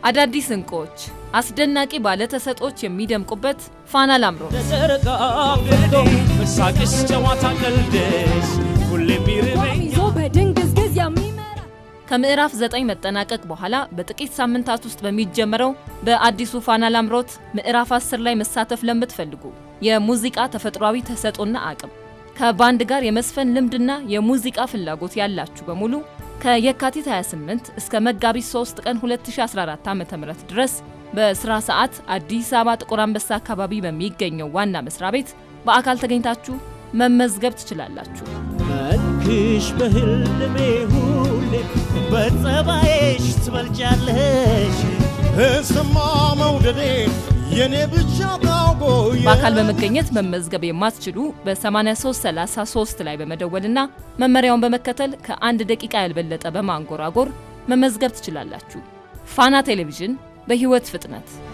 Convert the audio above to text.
አዳዲስ እንቆች አስደናቂ ባለ ተሰጦች የሚደምቁበት ፋና ላምሮት ሳቅስ ጨዋታ ቀልደሽ ሁሌም ቢርበኝ በድንግዝግዝ የሚመራ ከምዕራፍ 9 መጠናቀቅ በኋላ በጥቂት ሳምንታት ውስጥ በሚጀምረው በአዲሱ ፋና ላምሮት ምዕራፍ 10 ላይ መሳተፍ ለምትፈልጉ የሙዚቃ ተፈጥሯዊ ተሰጦና አቅም ከባንድ ጋር የመስፈን ልምድና የሙዚቃ ፍላጎት ያላችሁ በሙሉ ከየካቲት 28 እስከ መጋቢት 3 ቀን 2014 ዓ.ም ድረስ በስራ ሰዓት አዲስ አበባ ጥቁር አንበሳ አካባቢ በሚገኘው ዋና መስሪያ ቤት በአካል ተገኝታችሁ መመዝገብ ትችላላችሁ። መልክሽ በህልሜ ሁሌ በጸባይሽ ትበልጫለሽ እስማ መውደዴ የኔ ብቻ ታውቆ በአካል በመገኘት መመዝገብ የማትችሉ በ8333 ላይ በመደወልና መመሪያውን በመከተል ከ1 ደቂቃ ያልበለጠ በማንጎራጎር መመዝገብ ትችላላችሁ። ፋና ቴሌቪዥን በህይወት ፍጥነት